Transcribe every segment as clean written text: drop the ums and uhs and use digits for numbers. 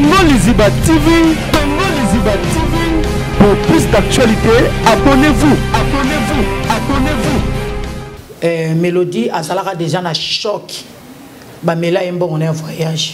Tongo Liziba TV, Tongo Liziba TV. Pour plus d'actualité, abonnez-vous, abonnez-vous, abonnez-vous. Mélodie a salara déjà na choc. Ba mela embo on est en voyage.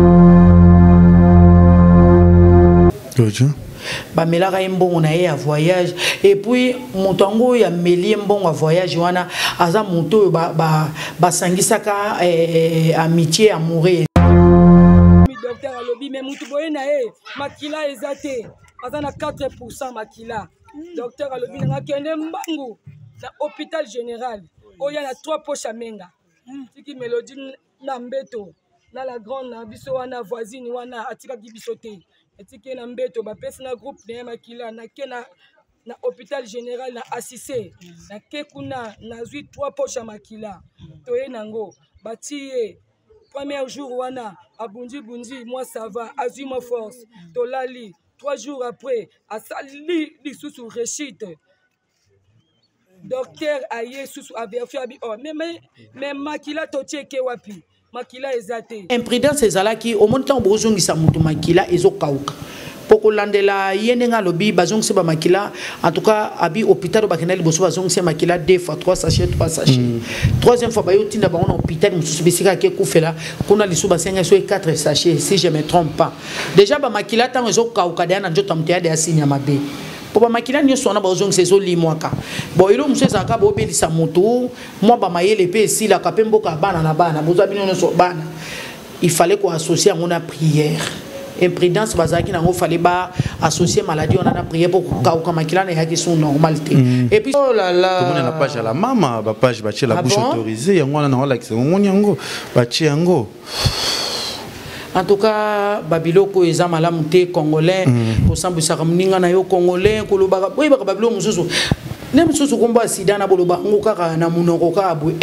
Ba mela embo on est en voyage et puis montango ya meli embo en voyage wana aza monto ba sangisaka amitié amoureux. Docteur alobi mais mutu boye na makila ezate azana 4% makila. Docteur alobi na kende mbangu na hôpital général oya na 3 poches à menga. Tiki Mélodie na mbeto na la grande na biso wana voisine wana atika biso te. Tiki na mbeto ba pesa na groupe na makila na kena na hôpital général na assisé na kekuna na zui 3 poches à makila. Toye nango batie premier jour wana abundi bundi moi ça va azui ma force tolali 3 jours après asali lisusu rechite docteur aye susu averfi abi oh mais makila totieke wapi makila ezate imprudence ezalaki au montant bozongisa mutu makila ezokauka poko landela yenenga lobi bazongisa ba makila en tout cas abi hôpital bakenali boso bazongisa makila 2 fois 3 sachets 3 sachets troisième fois ba yotinda ba on hôpital mususu bisika ke kufela kuna lisuba senga so 4 sachets si je me trompe pas déjà ba makila tango ezokauka dana njoto mteade asinya mabe pour makila nyo sona bazong sezo limwaka bo ilo museza ka bo belisa mutu moi ba mayele pe si la kapembo ka bana na bana boza bino so bana il fallait qu'on associe à prière imprudence bazaki nango fallait ba associer maladie on a prié pour ka makila na yaki son normalité et puis oh là là comme on a la page à la maman ba page ba la bouche autorisée yango na na like on yango ba yango. En tout cas, Babiloko est un congolais, pour sambisa kamninga na yo congolais, kolobaka boy baka babilo mususu. Ne mususu komba sida na boloba ngokaka na munoko ka abwe.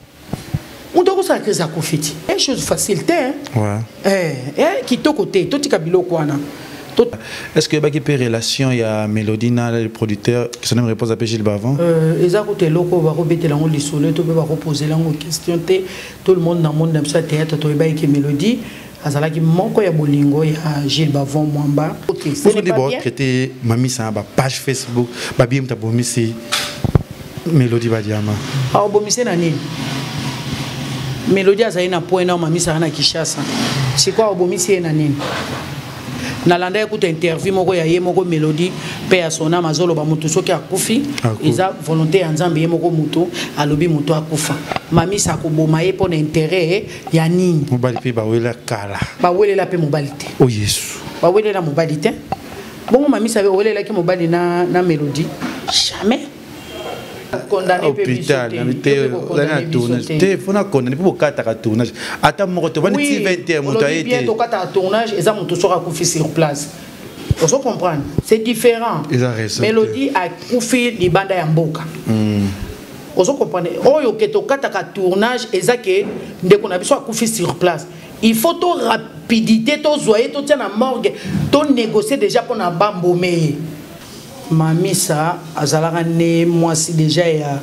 On doit consacrer ça kofiti. C'est chose facile hein. Ouais. Kitoko te, toti kabiloko wana. Est-ce que il y a une relation, il y a Mélodie, le producteur, qui s'en réponse à Gilles Bavon? Exactement, loko va rebeter lango lisolo, to va reposer lango question te. Tout le monde dans le monde dans ce théâtre, to ba ki Mélodie. Azalaki moko ya bolingo ya Gilles Bavon Mwamba. OK, c'est pas bien. Traité mami sa ba page Facebook, ba bien ta bomisi Mélodie Badiama. Ah bomisi na nini? Mélodie azali na point na mami sa na Kishasa. C'est quoi bomisi na nini? Nalanda écoute interview moko ya ye moko Mélodie pe ya sona mazolo ba mutu soki akufi iza volonté ya nzambe ye moko mutu alobi mutu akufa mami sa ko boma ye pona intérêt ya nini mobali pe ba wela kala ba welela pe mobali te oh yesu ba welela mobali te bongo mami sa welela ki mobali na Mélodie jamais condamné hôpital la tournage téléphone condamné pour 4 tournage attends mon retour 21 moto a été bientôt 4 tournage et ça mon tout sera couffé sur place on se comprendre c'est différent Mélodie a couffé les bandes ya mboka on se comprendre oyo keto 4 tournage et ça que ndeko na biso a couffé sur place il faut to rapidité to zoyer to tena morgue to négocier déjà pour na bambomé Mamisa azalaka ne moi si déjà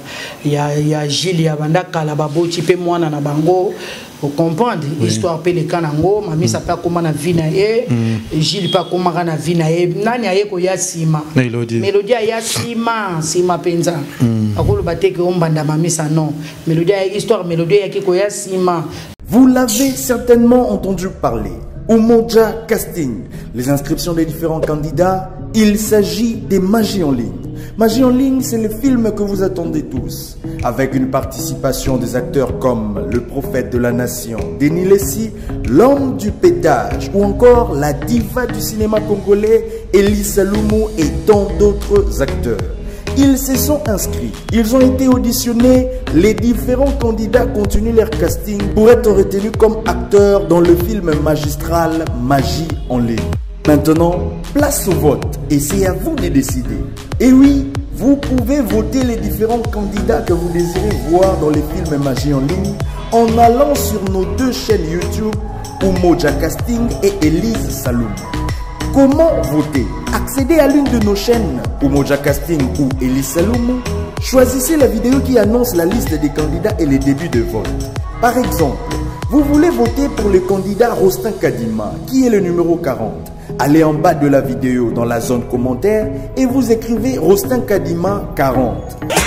ya Gilles ya banda kala baboti pe mwana na bango vous comprendre histoire pe le kanango Mamisa pa koma na vie na ye Gilles pa koma na vie na ye nani aye ko ya sima Mélodie ya sima penza akolo bateke ombanda Mamisa non Mélodie ya histoire Mélodie ya ko ya sima. Vous l'avez certainement entendu parler. Umoja Casting, les inscriptions des différents candidats, il s'agit des Magie en ligne. Magie en ligne, c'est le film que vous attendez tous, avec une participation des acteurs comme le prophète de la nation, Denis Lessi, l'homme du pétage, ou encore la diva du cinéma congolais, Elie Saloumou et tant d'autres acteurs. Ils se sont inscrits, ils ont été auditionnés, les différents candidats continuent leur casting pour être retenus comme acteurs dans le film magistral Magie en ligne. Maintenant, place au vote et c'est à vous de décider. Et oui, vous pouvez voter les différents candidats que vous désirez voir dans les films Magie en ligne en allant sur nos 2 chaînes YouTube, Umoja Casting et Elise Saloum. Comment voter? Accédez à l'une de nos chaînes, Umoja Casting ou Elise Saloum. Choisissez la vidéo qui annonce la liste des candidats et les débuts de vote. Par exemple, Vous voulez voter pour le candidat Rostin Kadima, qui est le numéro 40. Allez en bas de la vidéo dans la zone commentaire et vous écrivez Rostin Kadima 40.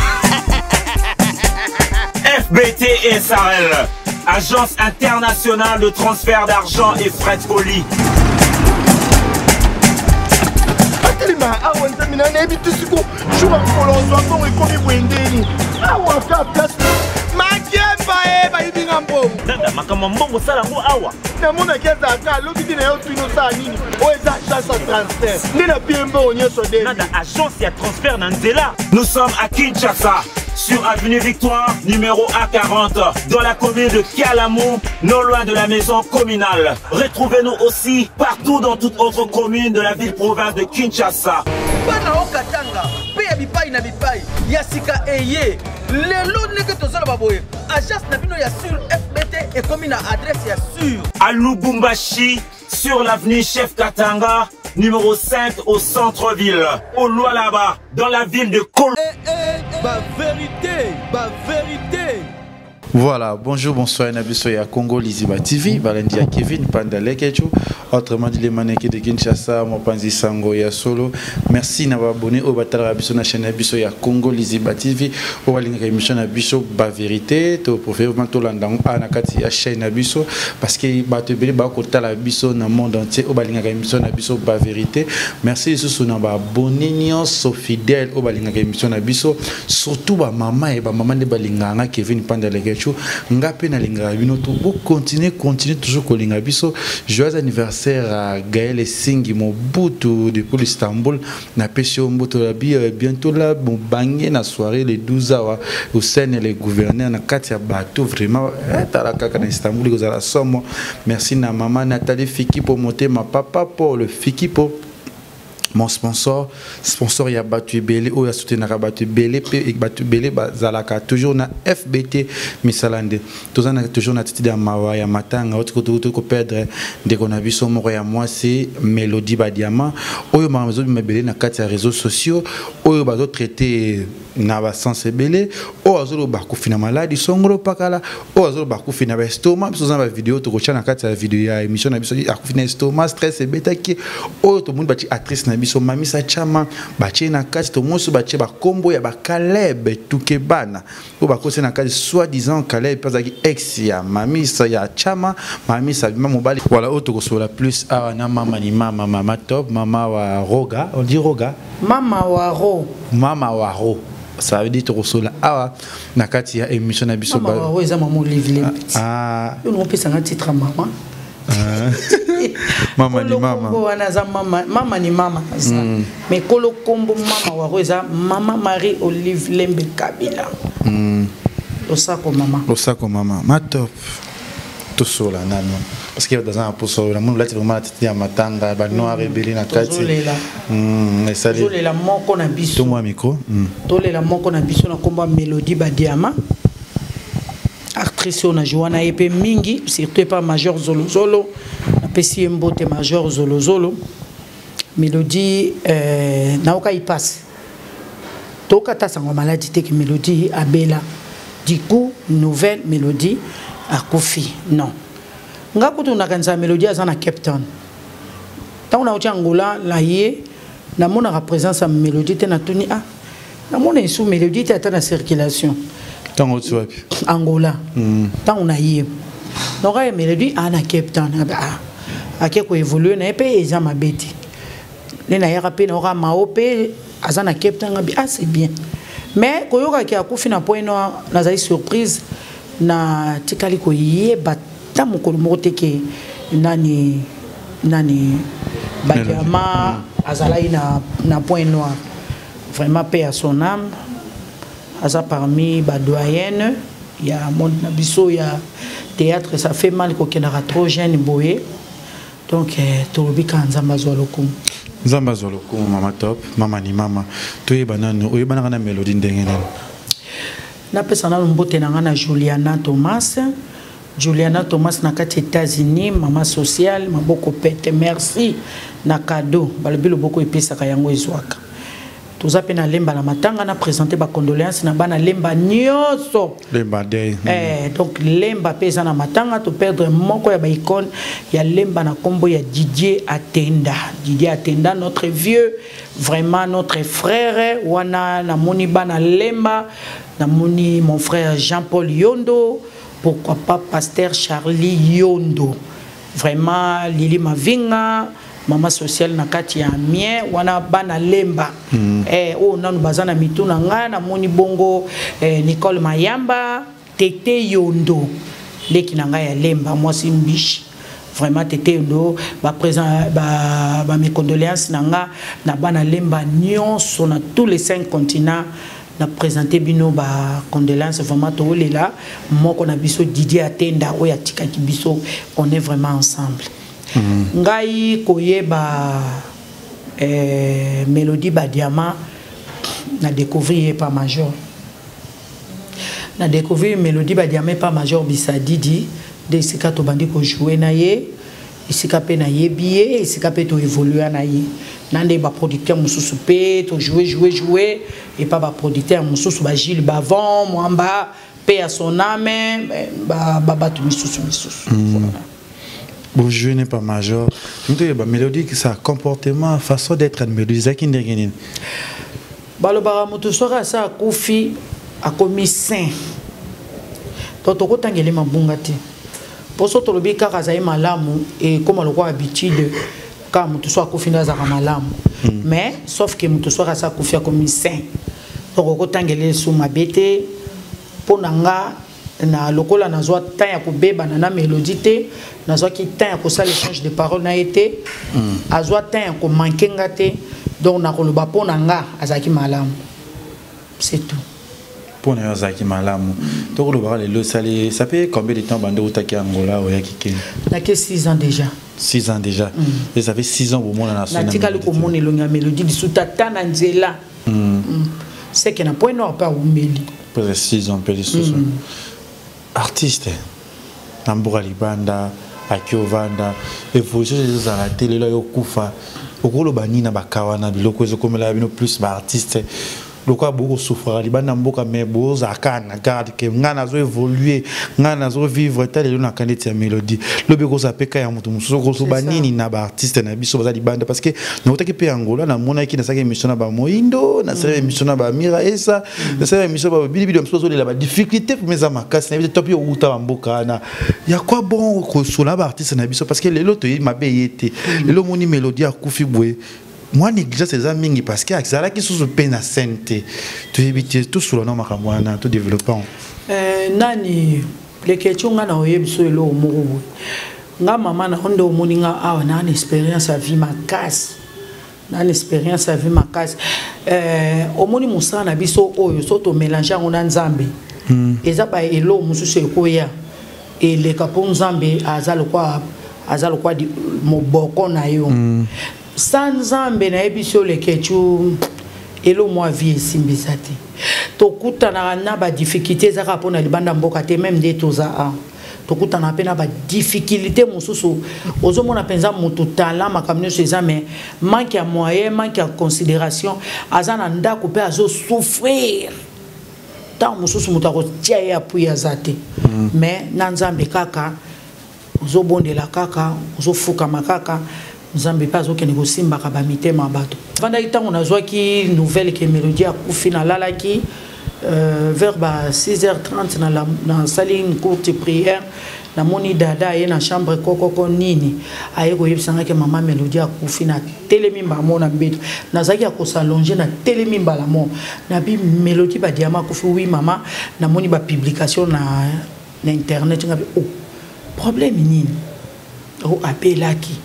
FBT SARL, Agence internationale de transfert d'argent et frais de colis. Nada makamambongo sala ngo awa na mona keza ka lobi na yo twino sa nini o eza agence de transfert ndina piembo onyeso de nada agence ya transfert na nzela. Nous sommes à Kinshasa sur avenue Victoire numéro A40 dans la commune de Kialamou, non loin de la maison communale. Retrouvez-nous aussi partout dans toute autre commune de la ville-province de Kinshasa. Bana okatanga pe bipai na bipai yasika eye lelo neke tozala baboye agence na bino ya sur FBT et comme na adresse ya sur à Lubumbashi sur l'avenue Chef Katanga numéro 5 au centre-ville, au Lualaba dans la ville de Kolo. Ba vérité. Voilà, bonjour, bonsoir, Nabiso ya Congo Liziba TV, Balendia Kevin, Pandale Kecho, autrement dit les mannequins de Kinshasa, Mopanzi Sango ya Solo. Merci d'avoir abonné au Batal Rabiso na chaîne Nabiso ya Congo Liziba TV, au Balinga émission Nabiso Ba Vérité, to professeur Mantolandang Anakati ya chaîne Nabiso, parce que Batebele Bakota la Biso dans le monde entier, au Balinga émission Nabiso Ba Vérité. Merci sous son abonné, so fidèle au Balinga émission Nabiso, surtout ba maman et ba maman de Balinga Kevin Pandale Kecho. Ngapé na linga binoto continue toujours kolinga biso. Joyeux anniversaire à Gaël Singi Mobutu depuis Istanbul na pesio mboto la bientôt là bon bangé na soirée les 12 heures au sein les gouverneurs na katia bateau vraiment talaka na Istanbul ko za somo. Merci na maman Nathalie Fiki pour monter ma papa pour le Fiki pour mon sponsor il y a Batu Belé ou il y a soutenu Batu Belé et Batu Belé Zalaka toujours na FBT Misalande toujours na titi da mawa ya matanga autre ko perdre de qu'on a vu son mort ya moi c'est Mélodie Badiama oyo mamezo mebele na kati ya réseaux sociaux oyo bazo traiter na ba sensibilité o azolo ba kufina maladie songolo pakala o azolo ba kufina ba estomac biso za ba vidéo to ko chana kati ya vidéo ya émission na biso akufina estomac stress et beta ki o to mun bati actrice na biso Mamisa Chama bache na kati to mosu bache ba kombo ya ba Caleb Tukebana o ba kose na kati soi-disant Caleb pazaki ex ya Mamisa ya Chama Mamisa bima mobali voilà o to ko sola plus a na mama top mama wa Roga on dit Roga mama wa Ro ça veut dire que Rosola awa nakati ya émission na biso ba wa eza maman Olivier ah on peut ça un titre maman mama ni mama wana za mama ni mama mais kolo kombo mama wa eza mama Marie Olive Lembe Kabila osako mama ma top to sola nano parce que dans un pour sola mon là vraiment la matanga ba noir rebelle na kati to le la moko na biso to moi micro to le la moko na biso na komba Mélodie Badiama actrice na Joana Epe mingi surtout pas Major Zolo na pesi mbote Major Zolo Mélodie na oka y passe to kata sango maladie te que Mélodie abela du coup nouvelle Mélodie à Kofi non nga kutu na kanza Mélodie azana Captain ta una uti Angola la ye na mona représence à Mélodie te na tuni ah na mona sous Mélodie te ata na circulation tango tsuapi Angola ta una ye donc ya Mélodie ana Captain ake ko évoluer na pe ezama beti le na yaka pe na ora maope azana Captain ngabi ah c'est bien mais koyoka ki akufi na point noir na za surprise na tikali ko yeba ta mokolo mote ke nani Badiama azalai na point noir vraiment paix à son âme aza parmi ba doyenne il y a monde na biso ya théâtre ça fait mal ko kenara trop jeune boye donc to bika nzamba zolokum mama top mama ni mama to yebana no oyebana na Mélodie ndenge nani na pesa na mbote na ngana Juliana Thomas na kati États-Unis mama sociale maboko pete merci na cadeau balobilo boko epesa ka yango ezwaka toza pe na lemba la matanga na présenter ba condoléances na bana lemba nyoso lemba day donc lemba pesa na matanga to perdre moko ya ba icône ya lemba na kombo ya Didier Atenda notre vieux vraiment notre frère wana na moni bana lemba na moni mon frère Jean-Paul Yondo, pourquoi pas pasteur Charlie Yondo, vraiment Lili Mavinga mama social na kati ya mien wana bana lemba nanu bazana mituna nga na moni bongo Nicole Mayamba Tete Yondo leki na nga ya lemba moi simbishi vraiment Tete Yondo ba présent ba mes condoléances na nga na bana lemba nyonso na tous les 5 continents na présenté bino ba condoléances vraiment to lela moko na biso Didier Atenda oya tikaki biso on est vraiment ensemble. Ngai koyeba Mélodie Badiama na découvrir pas major. Na découvrir Mélodie Badiama pas major Bisadidi de sika to bandi ko jouer na ye, sika pe na ye billet, sika pe to évoluer na ye. Nande ba producteur mususu pe to jouer et pas ba producteur mususu ba Gilles Bavon Mwamba pe à son âme ba tu mususu. Bon, je n'ai pas major. Mélodie, que ça comportement, façon d'être une mélodie, ça qui n'est rien. Balobara Motosora, ça Kofi a commis saint. Toto Tangele Mabungati. Pour ce que tu as malamu et comme on a habitude, quand Motosora Kofi n'a pas malamu. Mais sauf que Motosora ça Kofi a commis saint. Toto Tangele sous ma bête pour nanga. Na lokola nazwa temps ya kobeba na mélodie te nazwa ki temps ya kosala échange de paroles na été azwa temps ya ko manquer ngate donc na koloba pona nga azaki malamu c'est tout pona azaki malamu to koloba le sali ça fait combien de temps bande utaki Angola o yakike na que 6 ans déjà 6 ans déjà et ça fait 6 ans au monde national na tika le komone longa mélodie di sutata na nzela c'est que na point noir pas umeli peut 6 ans peut artiste Namboura Libanda Akiovanda évolution des à la télé là yokufa okolo banina bakawana biloko ezokomela bino plus ba artiste lokwa beaucoup souffrir Libanda mboka mais boza kana garde que ngana zo évoluer ngana zo vivre tel na kaneti ya mélodie lobeko za peka ya mutu mususu ko banini na ba artiste na biso baza Libanda parce que notaki pe Angola na mona ki na saka émission na ba Moindo na saka émission na ba Mira Esa na saka émission ba bilibili mususu la ba difficulté pour mes amakasi na top yo uta mboka na ya quoi bon ko sola ba artiste na biso parce que les loto yi mabe yete le moni mélodie a kufi bwe moi néglige ces amis parce que ça qui sous peine à santé tu éviter tout sur le nom makamwana tout développant nani les questions nga na oyebiso elo omoko nga mama na hondo moninga awa na expérience à vie makasi na expérience à vie makasi omoni musana na biso oyo soto mélanger ngona nzambe eza ba elo mususu ekoya et les capons nzambe azalo kwa di moboko na yo sans nzambe na ebiso le kechu elo moi vie simbisati to kutana na ba difficulté za rapona libanda mboka te même de toza a to kutana pena ba difficulté mususu ozomona penza mutu talent makamno ceza mais manque ya moyen manque ya considération azana ndako pe azo souffrir tant mususu mutako tia ya puya zate mais na nzambe kaka ozobondela kaka ozofuka makaka Nzambe pas aucun négosimba ka ba mitema bato vanda itango nazwa ki nouvelle que Mélodie a kufi na lalaki vers 6h30 na salle une courte prière na moni dada ye na chambre kokoko nini ayeko yebisanga ke mama Mélodie a kufi na telemimba mona mbeto nazaki ya ko s'allonger na telemimba la mo na bi Mélodie Badiama kufi oui mama na moni ba publication na internet ngabi problème nini o appelaki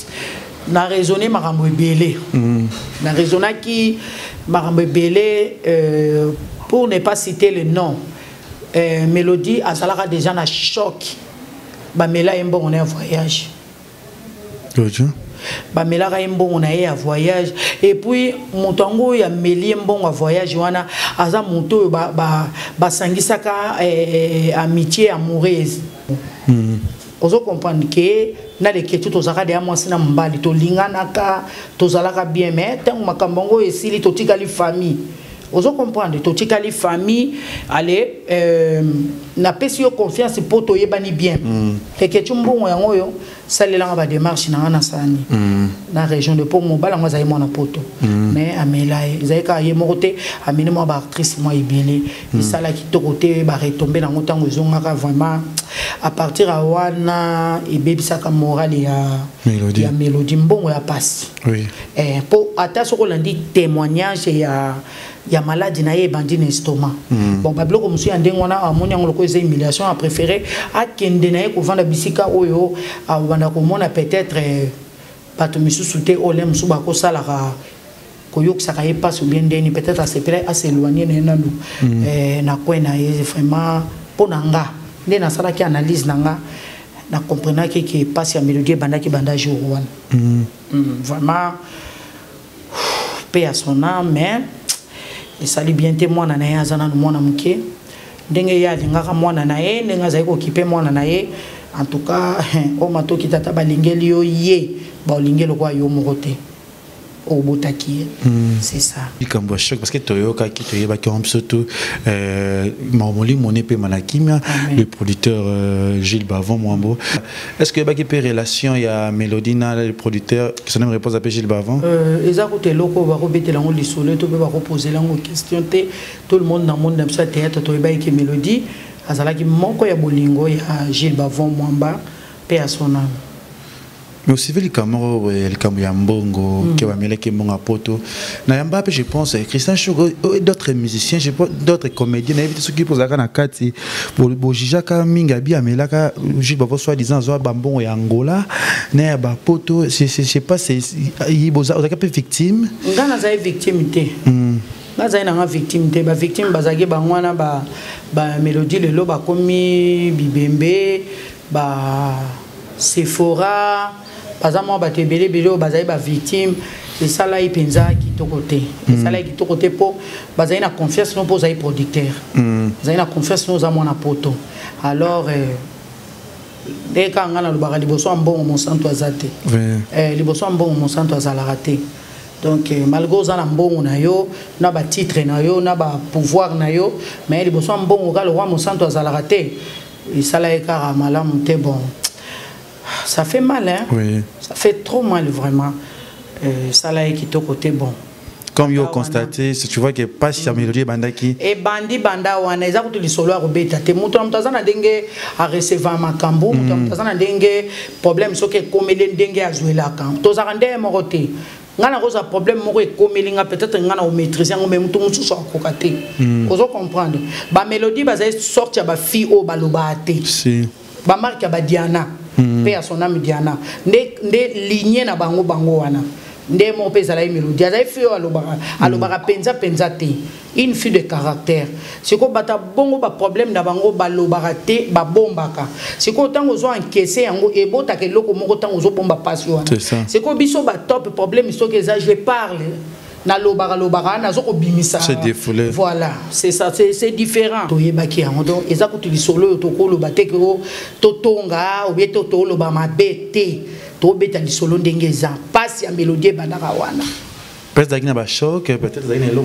na raisonné makambo belé na raisonna qui makambo belé pour ne pas citer le nom Mélodie azalaka déjà na choc ba mela embo on est en voyage ba mela ka embo on est en voyage et puis montango ya meli embo en voyage wana aza monto ba sangisaka amitié amoureuse ozo comprendre que na les questions tozaka de amwasi na mbali to linganaka tozalaka bien mais tant makambongo esili totika li famille ozo comprendre totika li famille allez na pesi yo confiance pour to yebani bien les questions mbongo yango yo salela ba démarche na sani na région de Pomo bala ngwa zayi mona poto mais amela zaika ye mokote amene mo ba actrice mo ibele sala ki to côté ba retomber na ngotango ezongaka vraiment à partir à wana et bebisaka morale ya mélodie mbongo ya passe oui pour attache ko landi témoignage ya maladie na ye bandi na estomac bon bablo ko musu ande ngona amoni ngolo ko eza humiliation a préféré akende na ye ko vanda bisika oyo a banda ko mona peut-être bato misusu te ole musu ba ko sala ka ko yoksa ka ye passe ou bien deni peut-être à s'éloigner na nanu na ko na ye vraiment ponanga ne na sala ki analyse nanga na comprendre que passe ya mélodie banda ki banda jour wana vraiment paix à son âme mais et ça lui bien témoin na ya zana no mona muke ndenge ya lingaka mwana na ye ndenge za ko kipe mwana na ye en tout cas o matoki tata balingeli yo ye ba olingelo kwa yo mokote au botaki c'est ça il comme choc parce que toyoka qui toyeba qui surtout mamoli monepe manakimia le producteur Gilles Bavon Mwambo est-ce que ba qui peut relation il y a Mélodina le producteur qui se nomme réponse à Gilles Bavon ezakote loko ba ko betela ngo lisolo to ba ko poser la question te tout le monde dans monde dans ça théâtre toyeba ki Mélodie azalaki moko ya bolingo ya Gilles Bavon Mwamba paix à son âme. Mais aussi le Camaro le Camuyambongo qui va mêler qui mon poto na yamba je pense Christian Chougo et d'autres musiciens je pense d'autres comédiens éviter ceux qui posent la na kati pour jijaka minga bia melaka Gilles Bavon soit disant zo bambongo ya Angola na ba poto je sais pas c'est iboza oza peu victime ngana za victime te ngaza ina victime te ba victime bazaki bangwana ba Mélodie le lo ba komi bibembe ba Sephora par exemple ba tebele belo bazai ba victime et ça là il penza qui to côté et ça là qui to côté pour bazai na confiance non pour zai producteur bazai na confiance non za mona poto alors dès quand ngana lo ba liboso ambongo mon santo azate liboso ambongo mon santo azala raté donc malgré za na mbongo na yo na ba titre na yo na ba pouvoir na yo mais liboso ambongo ka le roi mon santo azala raté et ça là ekara malamu te bon. Ça fait mal, hein? Oui. Ça fait trop mal, vraiment. Ça là qui est au côté bon. Comme vous constatez, tu vois que pas si la mélodie banda qui. Et bandi banda wana, ils ont tous les solos à rebeta. Te muto mtazana dengue à recevoir ma cambo, muto mtazana dengue problème so que comme les dengue à jouer la camp. Tozara ndé moroté. Ngana rosa problème moko e komelinga peut-être ngana o maîtriser ngo même tout muso so kokate. Ozo comprendre. Ba mélodie ba za sortir ba fille o balobate. Si. Ba marque ba Diana. Paix à son âme Diana. Nde lignée na bango wana. Nde mon père zala Mélodie. Aza fille alobara penza te. Une fille de caractère. C'est ko bata bongo ba problème na bango balobara te ba bombaka. C'est ko tango zo encaisser yango ebota ke loko moko tango zo bomba passion. C'est ko biso ba top problème so que ça je parle. Na lobara na zo ko bimisa. C'est défoulé. Voilà, c'est ça, c'est différent. To yebaki yango donc ezakuti lisolo to ko loba te ko totonga ou bien to loba mabete to beta lisolo ndenge za passe ya Mélodie bandaka wana. Peut-être qu'il y a un choc, peut-être qu'il y a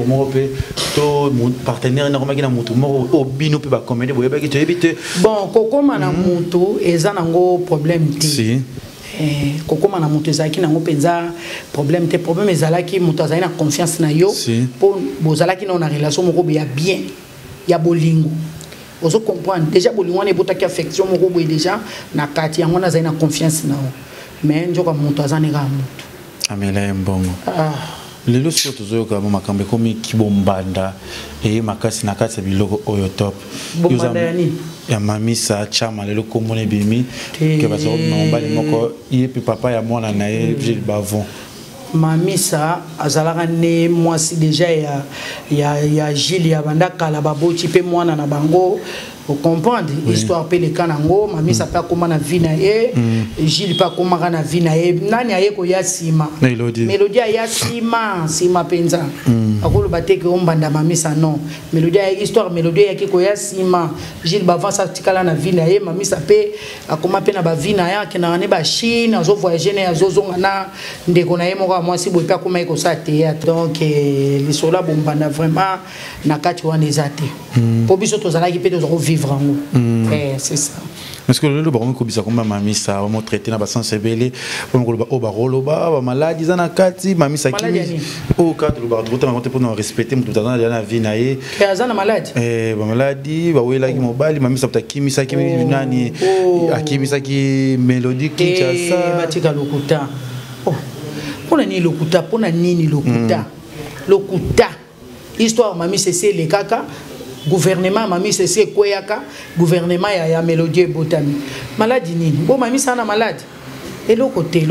un partenaire qui a un bino peut pas commander. Bon, koko mana mutu eza nango problème ti. Si. Koko mana mutu ezaki nango penza problème te problème ezalaki mutu azali na confiance na yo pour bozalaki na relation moko ya bien ya bolingo. Ozo comprendre déjà bolingo ne botaki affection moko boye déjà na kati yango azali na confiance na yo. Mais njoka mutu azani ka mutu. Amela mbongo. Lelo sio tuzoyoka makambe komi kibombanda e makasi na kati biloko oyo top bombanda yani ya mamisa chama lelo komone bimi ke bazo nombali moko yepi papa ya mwana na ye Gilles Bavon mamisa azalaka ne mwasi déjà ya Gilles ya banda kala baboti pe mwana na bango Vous comprenez? Histoire peleka nango, mami ça pas comment na vie na ye, Gilles pas comment na vie na ye, nani aye ko ya sima. Mélodie ya sima penza. Akolo bateke ombanda mami ça non. Mélodie ya histoire mélodie ya ko ya sima. Gilles bava ça tikala na vie na ye, mami ça pe akoma pe na ba vie na ya ke na ne ba Chine, azo voyager na azo zonga na ndeko na ye moko moi si boy pas comment ko ça théâtre. Donc les sola bombanda vraiment na kati wana ezate. Pour biso tozala ki pe tozo vivre. C'est ça. Parce que le baron kobisa komba mami ça on traiter na ba sensibilité on ko ba roloba maladie za na kati mami ça qui au cadre le baron pour nous respecter mutu tazana na vie na ye azana maladie ba maladie ba wela ki mobali mami ça kimi ça kimi nani akimi ça qui mélodie qui ça batika lokuta pona ni lokuta pona nini lokuta lokuta histoire mami c'est les kaka gouvernement mami c'est koyaka gouvernement ya mélodie botami maladie nini bon mami sana malade et le côté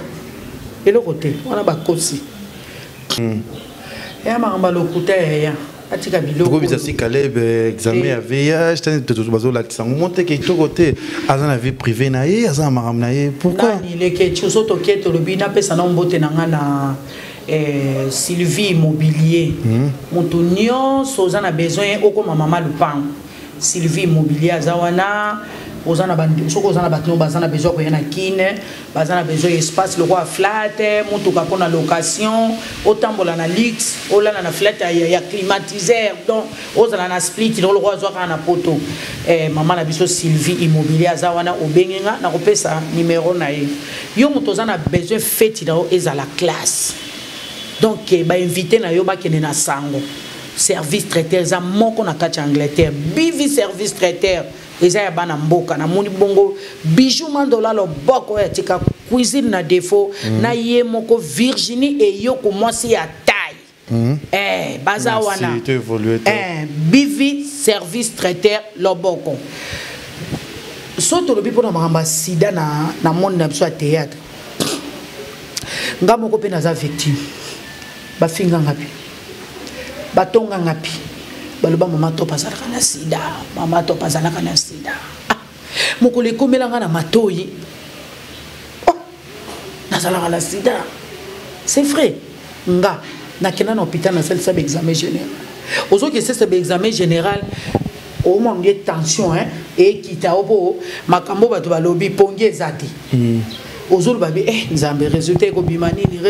on a ba kosi ya mamba lokuta ya atika biloko ko bizasi Caleb examen ya VIH tane to bazo la kisango monte ke to côté azana vie privée na ye azana maram na ye pourquoi ni le ke choso to ke to lobina pesa na mbote na ngana Sylvie Immobilier Montonio Sozana besoin oko mama Lupang Sylvie Immobilier azawana ozana bandi soko ozana batno bazana besoin ko yana kine bazana besoin espace le roi flat mutuka pona location otambola na lix olana na flat ya climatiseur donc ozana na split le roi zwa na poto mama na biso Sylvie Immobilier azawana obengenga na kopesa numéro na ye yo mutozana besoin fête na ezala classe. Donc, bah invité na yo ba kene na sango. Service traiteur za moko na kati Angleterre. Bivi service traiteur. Eza ya bana mboka na moni bongo bijou mandola lo boko ya tika cuisine na défaut na ye moko Virginie et yo ko mwasi ya taille. Baza wana. Bivi service traiteur lo boko. Soto lobi pona mamba sida na monde na biso théâtre. Ngamo ko pe na za victime. Bafinga ngapi batonga ngapi baloba mama to pazalaka na sida mama to pazalaka na sida mokole komelanga na matoyi nazalaka na sida c'est vrai nga nakena na hôpital na salle sabe examen général ozo que c'est examen général au moment de tension et kita opo makambo bato balobi pongi ezati ozulu babi nzambe résultat ko bimanini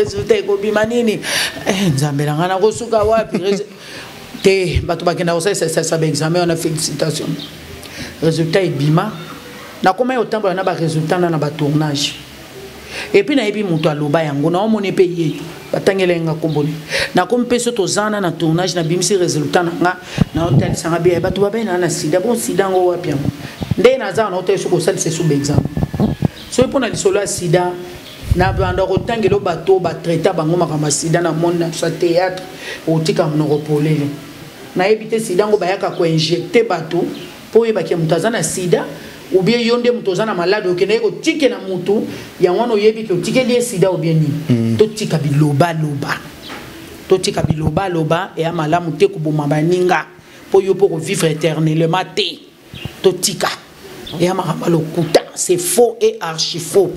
nzambe ngana ko suka wapi te bato bakenda ko ça examen on a félicitations résultat bima na comment otambola na ba résultat na ba tournage et puis na yebi muto aloba yango na omone pe ye batangelenga komboni na kompe soto zana na tournage na bimisi résultat na hotel sanga be bato babena na sida bon sida ngo wapi yango nde na za na hotel soko sali c'est sous examen. So pour na solo sida na banda rotangelo bato ba traiter bango makama sida na monde na théâtre otika mnoropolele na éviter sida ngo bayaka ko injecter bato pour yebaki mutazana sida ou bien yonde mutozana malade okene ko tike na mutu ya wana oyebi ke tike li sida ou bien ni to tika biloba loba et amala mute ko boma baninga pour yo pour vivre éternellement to tika et amara lokuta c'est faux et archi faux.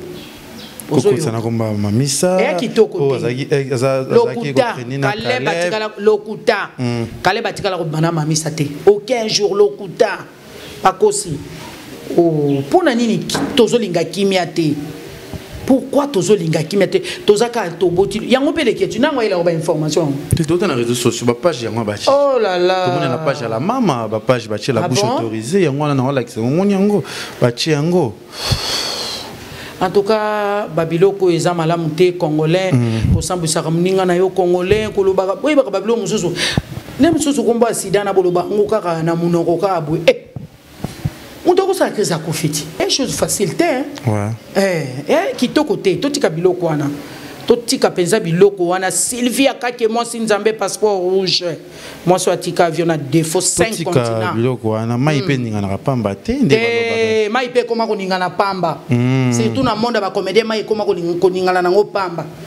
Aucun jour lokuta pakosi pour nani tozolinga kimia te. Pourquoi tozolinga kimia te tozaka toboti yango pele ke tu nangwa ila ba information tout dans les réseaux sociaux ba page yango ba chi oh là là tout monde na page la mama ba page ba chi la bouche autorisée yango na wala ki mon yango ba chi yango. En tout cas babiloko eza malamu te congolais ko sambisa kamninga na yo congolais ko lobaka boy baka babilo mususu ne mususu komba sida na boloba ngokaka na munoko ka abwe on doit ça que ça confite une chose facile ouais qui to côté to tika biloko wana to tika penza biloko wana Sylvie akake moi sinzambe passeport rouge moi soit tika avion na défaut 5 continents biloko wana mai pe ninga na pamba te nde baloba mai pe koma ko ninga na pamba surtout na monde ba comédien mai koma ko ninga na ngo pamba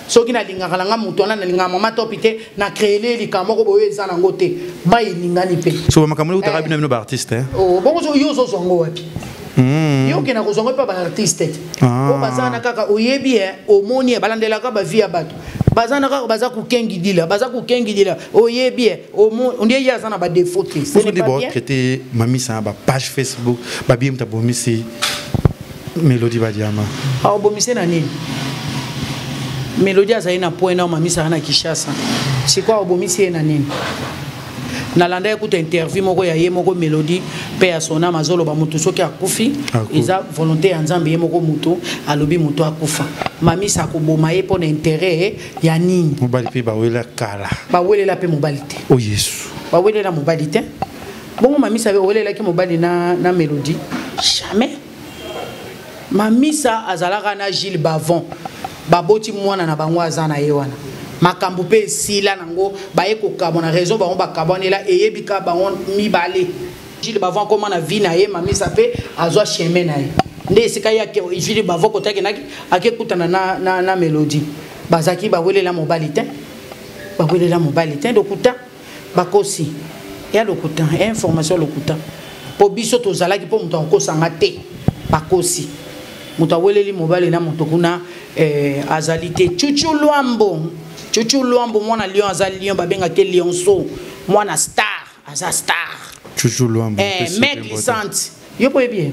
soki na lingaka nga muto na linga mama topite na créer likambo ko boye za nango te mai lingani pe so makamuli utaka bino bino ba artiste oh bongo yo zo zongo wapi yo kena ko zongo pa ba artiste ko bazana kaka oyebi omoni balandela ka ba via bato bazana kaka baza ku kengi dila oyebi ondie ya sana ba défaut te c'est pas bien traiter mami sa ba page Facebook ba bim ta bomisi Mélodie Badiama ah bomisi na nini Mélodie azali na point na mami sa na Kishasa c'est quoi bomisi na nini nalanda écoute interview moko ya ye moko Mélodie pe ya sona mazolo ba mutu soki akufi eza volonté ya nzambe ye moko mutu alobi mutu akufa mami sa ko boma ye pona intérêt ya nini mobali pe ba wela kala ba welela pe mobali te oh yesu ba welela mobali te bongo mami sa welela ki mobali na Mélodie jamais mami sa azalaka na Gilles Bavon baboti mwana na bango azana ye wana makambu pe sila nango baye ko kabona raison bango ba kabonela eyebika bango mibale Gilles Bavon comment na vie na ye mami sa pe azwa chemin na ye nde sika ya ke Gilles Bavon ko take naki akekutana na Mélodie bazaki ba welela mobali te dokuta bakosi ya dokuta information dokuta po biso to zalaki po muto ko sanga te bakosi muto weleli mobali na muto kuna azalité Chuchu Luambo mwana lion azali lion babenga ke lionso mwana star aza star Chuchu Luambo mec glissante yo poye bien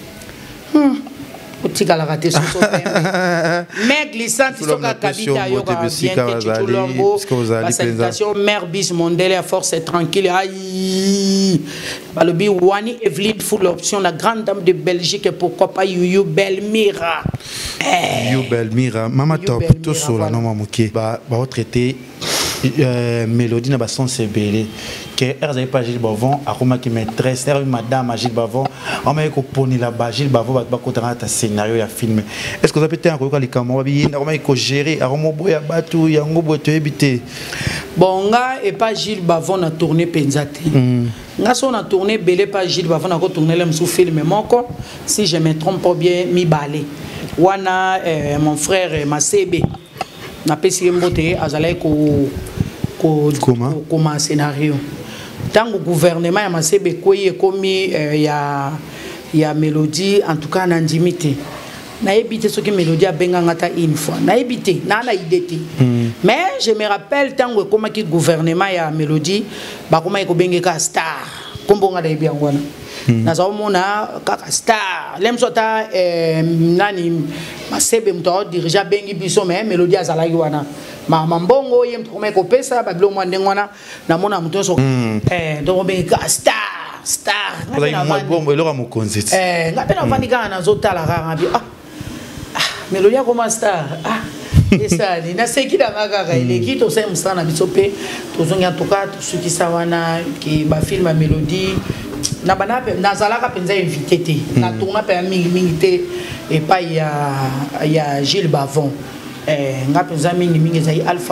otikala raté so mec glissante soka kabita yo ka bien que Chuchu Luambo salutation mère bis mondele à force tranquille aïe balobi wani Evelyne full option la grande dame de Belgique et pourquoi pas Yuyu Belmira Belmira mama top to sola no mamuke ba traiter Mélodie na ba sensibilité que elle pas Gilles Bavon akoma ki maîtresse madame Gilles Bavon on m'a ko poni la ba Gilles Bavon ba ko tanga ta scénario ya film est-ce que vous avez peut-être encore les caméras bi na ko gérer aromo boya batu ya ngobo to ebité bon nga et pas Gilles Bavon na tourner penzate nga so na tourner belé pas Gilles Bavon na ko tourner le sous film moko si je me trompe pas bien mi balé wana mon frère Masebe na pesi mbote azalai ko comment scénario tango gouvernement ya Masebe koyi komi ya Mélodie en tout cas na ndimité na ebité ce que Mélodie a benga ngata une fois na ebité na idée mais je me rappelle tango comment ki gouvernement ya Mélodie ba comment ko bengeka star kombonga da ebia ngwana na zaomona kaka star lemsota nani Masebe mto dirija bengi biso mais Mélodie azalaki wana mama mbongo yem tokome ko pesa ba bilo mwande ngwana na mona mto so donc benga star la mo bombo elora mo konzeti ngapena vandika na zotala kaka bi Mélodie comme star esa ni na sekida ngaka ile kito sema sana biso pe tozonga toka tusuki sawana ki ba film Mélodie na banape nazalaka penza invité te na tourna pe mingi te et pas ya Gilles Bavon nga penza mingi zai Alpha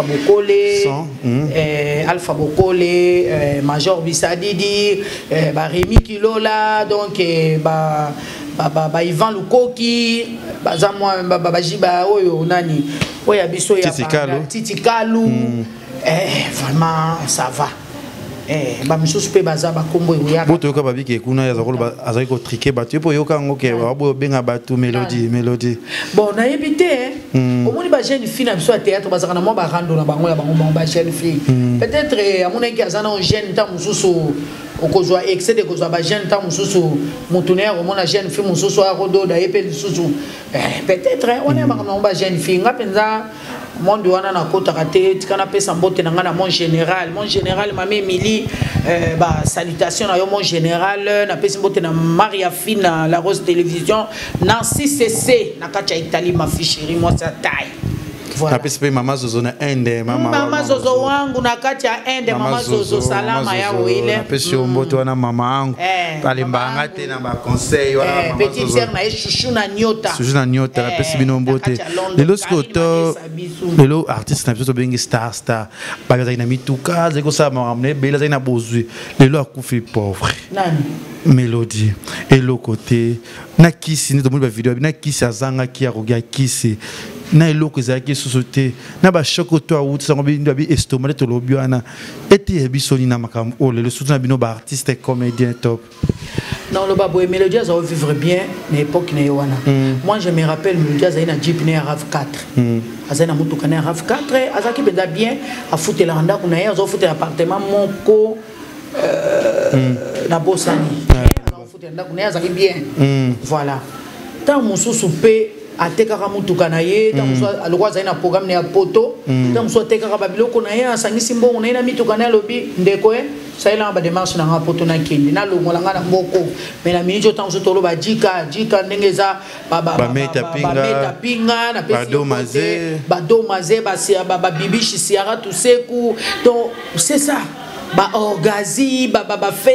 Bokole Major Bisadidi ba Rémi Kilola donc ba Ivan Lukoki baza moi ba jiba oyo nani oya biso ya Titi Kalu vraiment ça va ba misusu pe baza ba kombo ya boto yoka babi ke kuna ya zakolo azali ko triquer batu po yoka ngoke ba benga batu Mélodie bon na éviter omoni ba jeune fille na biso ya théâtre bazaka na mo ba rando na bango ya bango ba jeune fille peut-être amona ki azana un jeune ta mususu okozwa excès de kozwa ba jeune ta mususu mutuner omona jeune fille mususu a rodo da epel mususu peut-être on est ba jeune fille ngapenza monde wana na kota kate tikana pesa mbote na ngana mon général mami Emily ba salutation na yo mon général na pesa mbote na Maria Fina la Rose Télévision Nancy CC na kacha Italie ma ficherie moi sa taille voilà pesa mama Zozo na ende mama Zozo wangu na kacha ende mama Zozo salama ya wile pesa mbote wana mama wangu pale mbanga te na ba conseil wana mama Zozo petite sœur na chouchou na nyota na pesa bino mbote lelo skoto lelo artiste na biso bengi star ba za ina mituka zeko sa mamne bela za ina bozui lelo akufi pauvre nani Mélodie et le côté na kisi ni domoni ba vidéo na kisi azanga ki arogia kisi na eloko ezalaki société na ba choc to out sango bi estomac to lobiana eti bisoni na makambo o le surtout na bino ba artiste et comédien top. Non, le babo et Mélodie ça vivre bien à l'époque na yowana. Moi je me rappelle Mélodie ça na Jeep na RAV4. Azana mutuka na RAV4 azaki benda bien a foutre la randa kuna ya zo foutre appartement moko na Bosani. A foutre la kuna ya azaki bien. Voilà. Tant mususu pe atekaka mutuka na ye tant mususu alokwa za na programme na poto tant mususu atekaka babiloko na ye asangisi mbongo na ye na mituka na lobi ndeko ça il a ba démarche na poto na kindi na lo molanga na mboko mais na minjo tant mususu tolo ba jika ndengeza ba meta pinga na pesi bado mazé ba bibishi siara tuseku donc c'est ça ba orgazi ba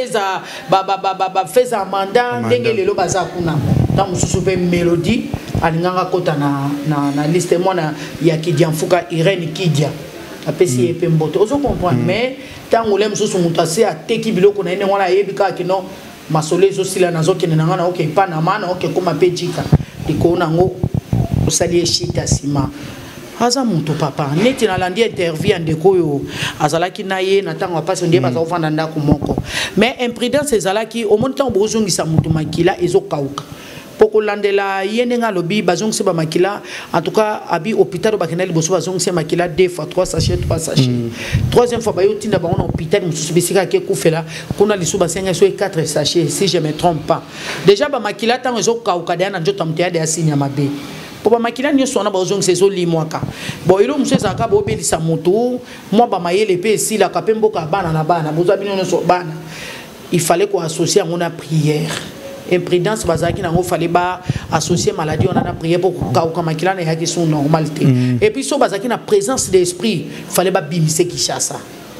feza manda ndenge lelo baza kuna tant mususu pe Mélodie alinganga kota na liste mona ya Kidia Mfuka Irene Kidia apesi epe mboto ozo comprendre mais tant ngolem mususu mutase ateki biloko na ene wana yebika kino masolezo sila nazo kenanga na okay pa na mana okay kuma pejika ikona ngo usali shita sima aza mutu papa neti na landi interview ndeko yo azalaki na ye na tango passe ndie baza ofanda ndako moko mais imprudence ezalaki au monde temps bozongisa mutu makila ezokauka poko landela yenenga lobi bazongisi ba makila en tout cas abi hôpital bakena liboso bazongisi makila 2 fois 3 sachets 3 sachets troisième fois ba yotinda ba on hôpital mususu bisika ke kufela kuna lisuba senga so 4 sachets si je me trompe pas déjà ba makila tango ezokauka dana njota mteade asinya mabe pour makila nyonso na bazong sezo limwaka bon ilo museza ka bo belisa mutu moi ba mayele pe si la kapembo ka bana na bana boza bino nyonso bana il fallait qu'on associe à prière imprudence bazaki nango fallait ba associer maladie on a na prière pour ka makila na yaki son normalité et puis so bazaki na présence d'esprit fallait ba bimise Kinshasa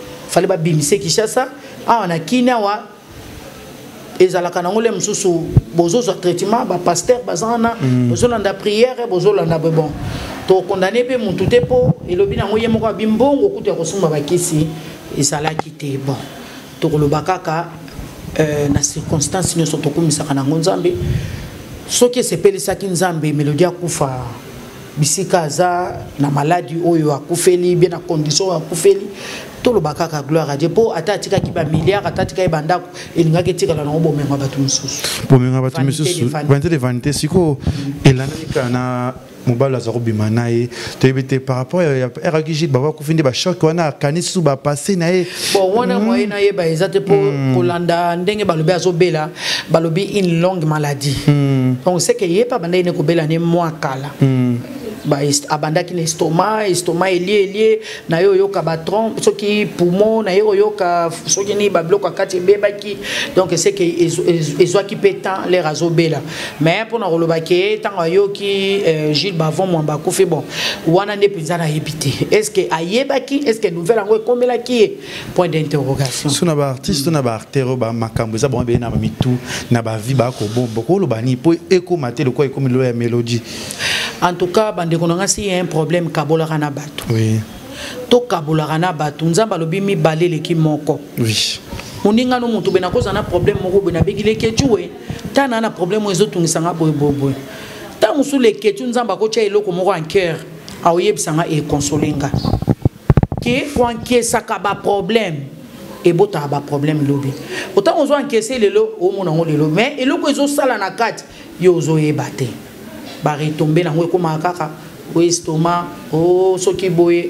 ah on a kinawa ezalaka nango le mususu bozo traitement ba pasteur bazana bozo landa prière bozo landa bon to condamner pe mutu te po elobi nango ye moko bimbongo kutu ko sumba bakisi ezalaki te bon to kolobaka ka na circonstance nyonso to komisaka nango nzambe soki sepelisaki nzambe Mélodie akufa bisika za na maladie oyo akufeli bien na condition akufeli to lobaka ka gloire à Dieu po atatika ki ba milliard atatika ibandako elinga ketika na ngo bomenga batu mususu vanité de vanité siko elandika na mobala za robima nae to ebite par rapport à RGJ baba ku finde ba choc wana kanisu ba passer nae bon wana moyen nae ba ezate po kolanda ndenge balobi azobela balobi une longue maladie donc c'est que yepa banda ine ko bela ne mois kala ba abandaki na estomac elie na yo yoka batron soki poumon na yo yoka soki ni ba bloc akati bebaki donc c'est que ezwaki pétant les razobela mais pour na rolobaki tant yoki Gilles Bavon mwamba kufi bon wana ne pinzana yebite est-ce que ayebaki est-ce que nouvelle ngo komelaki point d'interrogation suna ba artiste na ba artero ba makambo za bon be na mitu na ba vie ba ko bon boko lo bani po eko mater ko eko milo ya Mélodie en tout cas bande konanga si un problème kabola kana bato oui to kabola kana bato nzamba lobi mi balele ki moko oui uninga no mutu bena koza na problème moko bena bigile kechuwe tana na problème ezo tungisanga boy ta musule kechu nzamba ko cha eloko moko en cœur a oyebisanga e consolenga ke ko ankesaka ba problème et bota ba problème lobi autant on zo encaisser lelo o mona ngo lelo mais eloko ezo sala na kati yo zo yebate ba retomber na ngo ko makaka o estomac o soki boye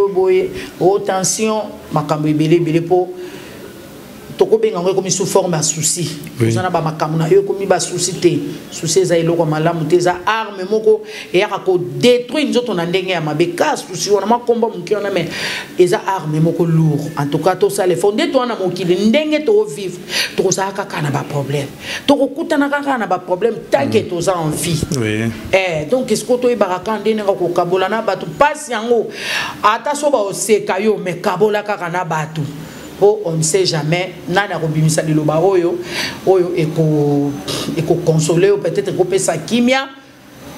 o tension makambo ebele po toko benga ngo comme sous forme à souci zana ba makambo na yo comme ba souci te souci za eloko malamu te za arme moko e ya ko détruire nzoto na ndenge ya mabeka souci wana makomba mukio na mais eza arme moko lourd en tout cas to ça les fondé to na mokili ndenge to vivre to za kaka na ba problème to kokutana kaka na ba problème tant que to za en vie donc est-ce que to ibaraka ndene ko kabola na batu passe yango ata so ba oseka yo mais kabola kaka na batu. On ne sait jamais nana robimisa liloba oyo eko consoler ou peut-être ko pesa kimia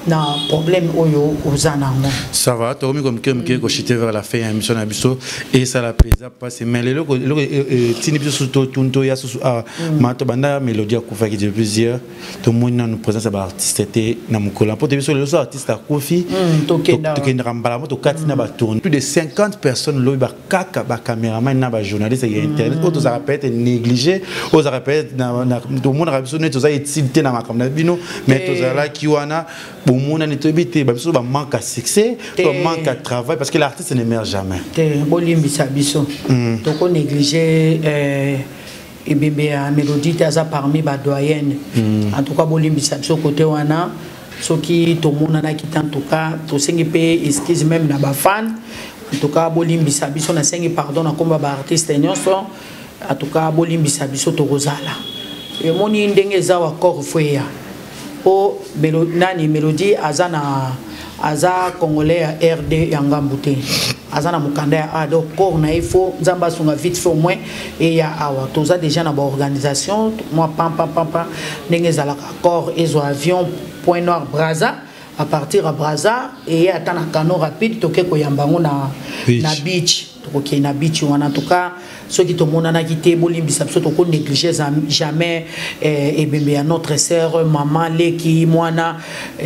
na problème oyo ozanango. Ça va, tu as comme que j'étais vers la fin de l'émission Abisso et ça la plaisir parce que mais le tini biso tunto ya susu mato banda mélodie akufa qui depuis plusieurs tout le monde nous présente ba artiste était na mukola pour biso le artiste akufi to kenda mbala moto katina ba tourner plus de 50 personnes lo ba kaka ba caméraman na ba journaliste et internet autres ça peut être négligé autres ça peut être na tout le monde a besoin de ça utilité na makamna bino mais tout ça là qui wana bon monde ne tobité ba biso ba manque à succès ba manque à travail parce que l'artiste n'émerge jamais bolimbi sabiso donc on négligé et bébé à mélodie taza parmi ba doyenne en tout cas bolimbi sabiso côté wana ce qui tout monde na qui en tout cas to sengi pe excuse même na ba fan en tout cas bolimbi sabiso na sengi pardon na komba ba artiste nyonso en tout cas bolimbi sabiso to rozala et moni ndenge za wa corps foya o nani mélodie azana aza congolais à RD Yangambouté azana mukanda ya ado corps na ifo nzamba sunga vite fait au moins et ya awa toza déjà na ba organisation moi pam ndenge zala corps ezo avion Point Noir Brazza à partir à Brazza et atana cano rapide toke ko yambango na beach toke na beach wana en tout cas ceux qui tomona na quitté bolimbi sabso to ko négliger jamais et bembe à notre sœur maman leki mwana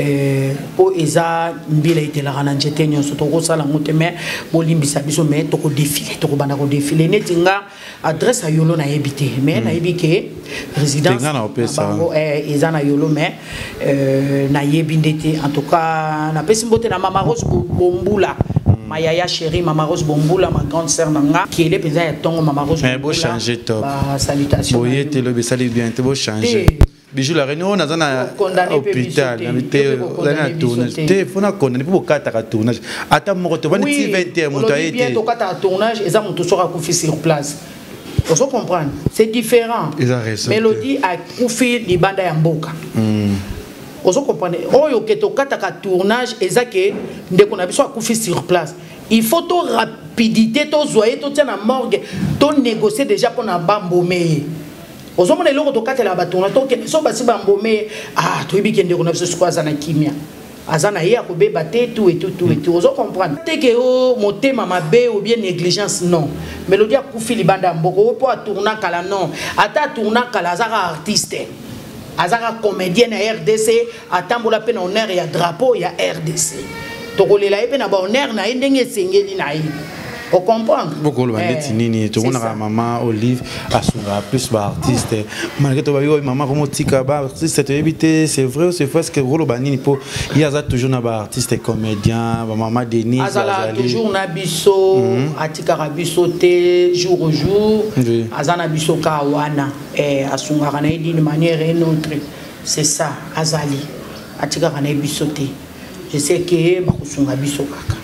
o eza mbila itela kana njete nyonso to ko sala ngote mais bolimbi sabiso mais to ko défiler to ko bana ko défiler netinga adresse à yolo na ebité mais na ebike résidence bango eza na yolo mais na yebindete en tout cas na pesimbote na mama Rose Bombula Mayaya chérie Mama Rose Bombula ma grande sœur nanga qui est les ya tongo Mama Rose Bombula. Mais beau changer top. Salutations. Boye te le salut bien te beau changer. Bijou la réunion na zana hôpital na te na tournage te fona condamné pour kata ka tournage ata moko to bani 21 moto a été bien to kata tournage et ça mon to sera coufi sur place. On se comprendre, c'est différent. Mélodie a coufi li banda ya mboka. Vous comprenez? Oh, yo keto kataka tournage ezake ndeko na biso akufi sur place. Il faut to rapidité to zoyer to tena morgue to négocier déjà pour na bambomé. Vous comprenez loko to katela ba tournage to ke so basi bambomé to ibi kende ko na biso kwa za na kimia. Azana ya ko beba te tout et tout. Vous comprenez? Te ke o motema mabe ou bien négligence non. Mélodie akufi libanda mboko po tourna kala non. Ata tourna kala za artiste. Azara comédienne à RDC, atambola pe na honneur ya drapeau ya RDC. Tokolela pe na ba honneur na ndenge sengeli na yi. Vous comprenez? Beaucoup le bandit nini, tout le monde a maman Olive, assunga plus ba artiste. Malgré tout ba maman comme tika ba artiste te éviter, c'est vrai ou c'est faux que rolo banini po il y a toujours na ba artiste comédien, ba maman Denise azala toujours na biso, atika biso te jour au jour. Azana biso ka wana asunga kana d'une manière et une autre. C'est ça, azali. Atika kana biso te. Je sais que ba kusunga biso kaka.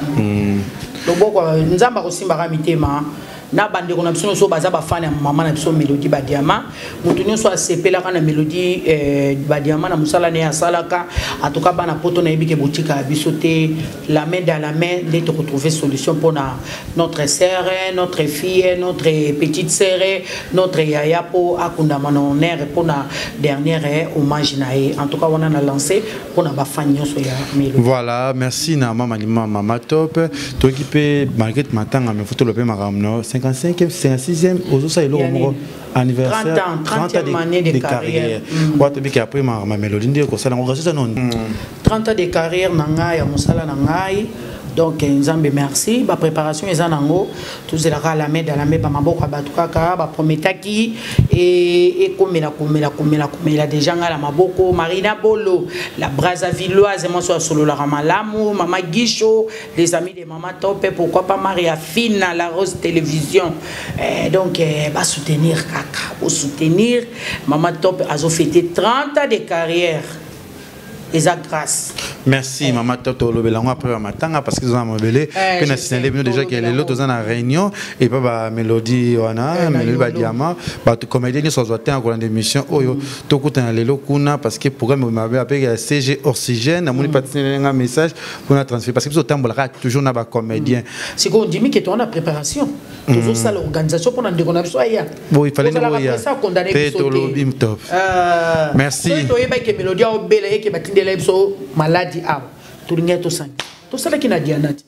Loboko nzamba ko simba mitema na bande ko na biso so baza ba fan ya mama na biso Mélodie Badiama mutu nyonso asepela kana Mélodie Badiama na musala ne asalaka atoka bana poto na ebike botika biso te la main dans la main de te retrouver solution pour notre sœur, notre fille, notre petite sœur, notre yaya pour akunda manoner pour na dernière hommage nae en tout cas on a lancé pour na ba fan nyonso ya Mélodie. Voilà, merci na mama top to équipe malgré matanga me photo lope maramno 55e, 56e, aujourd'hui il a anniversaire 30 ans de carrière. What be après ma mélodie de ça non 30 ans de carrière nanga ya musala nangai. Donc nzambe merci ba préparation ezanango tous la main dans la main ba maboko batukaka ba prometaki et komela déjà ngala maboko Marina Bolo la Brazzavilloise moi soit solo la Ramalamu Mama Guicho les amis de Mama Top et pourquoi pas Maria Fina la Rose Télévision donc ba soutenir kaka pour soutenir Mama Top a fêté 30 ans de carrière. Et ça grâce. Merci maman Toto Lobelango après matanga parce qu'ils ont mobile puis na signalé bien déjà qu'il y a l'autre dans la réunion et pas ba mélodie wana mélodie ba diamant ba tout comédien ni soit en cours d'émission oyo to kuta lelo kuna parce que programme m'a appelé CG Oxygène na moni patiner un message pour na transférer parce que tout temps toujours na ba comédien c'est qu'on dit que tu as préparation toujours ça l'organisation pour nous déconner ça hier bon il fallait nous ça condamner top merci toi il que mélodie au belé que batindela biso maladie a tout ça qui n'a dit anati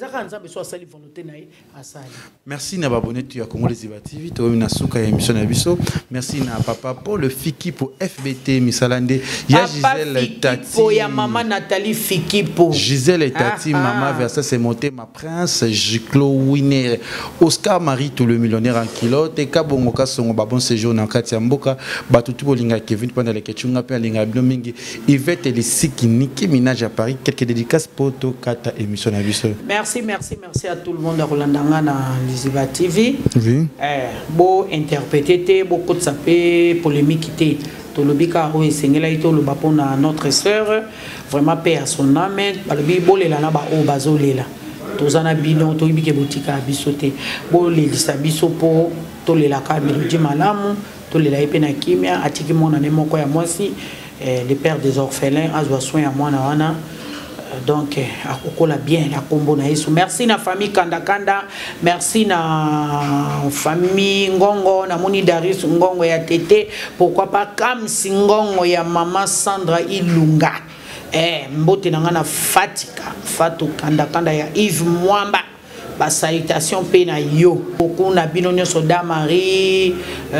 merci na abonné tu as Congo Liziba TV to na suka ya émission na biso merci na papa pour le fiki pour FBT Misalande ya Gisèle Tati pour ya maman Nathalie fiki pour Gisèle Tati maman Versa c'est monté ma prince Jiclo Winner Oscar Marie tout le millionnaire en kilo te kabongo ka songo ba bon séjour na kati ya mboka ba tutu bolinga Kevin pendant les ketchunga pe linga blomingi Yvette Lisiki Niki Minaj à Paris quelques dédicaces pour to kata émission na biso. Merci à tout le monde à Rolandanga dans Liziba TV. Oui. Beau interpréter, beaucoup de sapé, polémique. Tolobika Roy Sengela ito le bapon na notre sœur. Vraiment paix à son âme. Balobi bolé la ba o bazolela. Tozana bino to ibike boutika bisote. Bolé disabiso po to le la ka melodi malamu, to le la epena kimia atiki mona ne moko ya mwasi, le père des orphelins azwa soin à mwana wana. Donc akokola bien la combo na Yesu. Merci na famille Kanda Kanda, merci na famille Ngongo na Moni Darius Ngongo ya Tete, pourquoi pas Kam Singongo ya maman Sandra Ilunga. Mbote na ngana Fatika, Fatou Kanda Kanda ya Yves Mwamba. Ba salutation pe na yo beaucoup na bino nyonso da Marie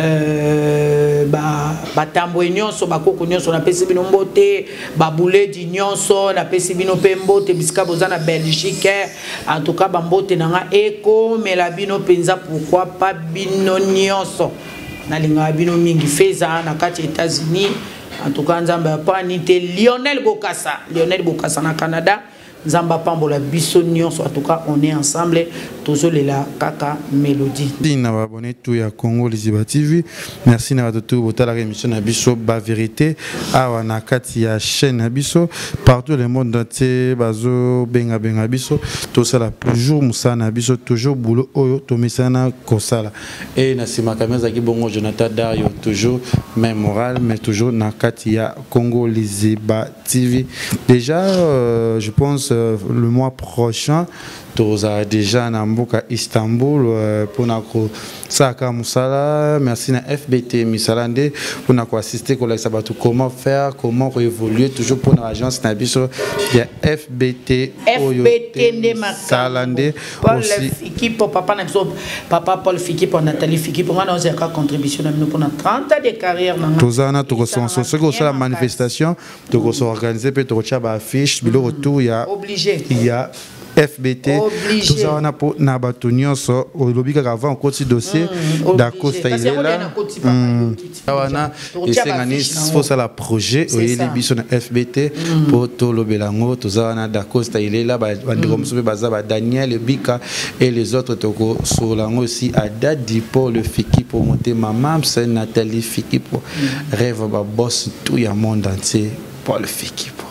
ba tambo nyonso ba koko nyonso na pesi bino mbote ba bouledi nyonso na pesi bino pe mbote bisika bozana Belgique en tout cas ba mbote na nga eko mela bino penza pourquoi pas bino nyonso na linga bino mingi feza na kati États-Unis en tout cas nzamba pa nité Lionel Bokassa na Canada. Zamba Pambola Bissonion, en tout cas, on est ensemble. Toujours les la Kaka Mélodie. Merci na abonné tout ya Congo Liziba TV. Merci na tout bota la émission na biso ba vérité. Awa na kati ya chaîne na biso partout le monde entier bazo benga biso. Tout ça là toujours musa na biso toujours boulot oyo to misana kosala. Et na sima kameza ki bongo Jonathan Dario toujours même moral mais toujours na kati ya Congo Liziba TV. Déjà je pense le mois prochain tu as déjà Namboka Istanbul pour nako Saka Musala. Merci na FBT Misalande pour nako assister collègue Sabatou comment faire comment évoluer toujours pour l'agence Nabiso il y a FBT Misalande Paul Fiki pour papa Nabiso papa Paul Fiki pour Nathalie Fiki pour moi on a contribution pour 30 ans de carrière Tozana tu ressens ce que la manifestation tu ressens organiser peut tu retiens affiche le retour il y a obligé il y a FBT tout ça on a pour nabatonio so au lobby avant côté dossier d'Acosta il est là wana et c'est faut ça la projet au les biso na FBT pour to lobelango tout ça on a d'Acosta il est là ba ndikomusobe bazaba Daniel Bika et les autres toko sur lango aussi à Dadi pour le Fiki pour monter maman c'est Nathalie Fiki pour rêve ba boss tout le monde entier pour le Fiki pour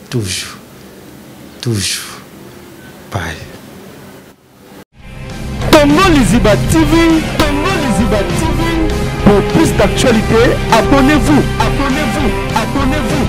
toujours bye. Congo Liziba TV, pour plus d'actualités, abonnez-vous.